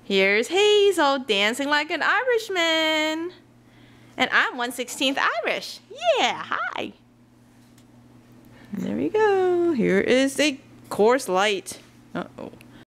Here's Hazel dancing like an Irishman. And I'm 1/16 Irish. Yeah, hi. There we go. Here is a course light. Uh-oh.